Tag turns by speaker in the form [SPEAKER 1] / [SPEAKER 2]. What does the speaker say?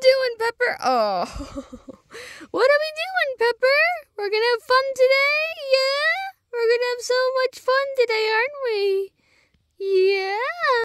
[SPEAKER 1] doing, Pepper? Oh, what are we doing, Pepper? We're gonna have fun today, yeah? We're gonna have so much fun today, aren't we? Yeah.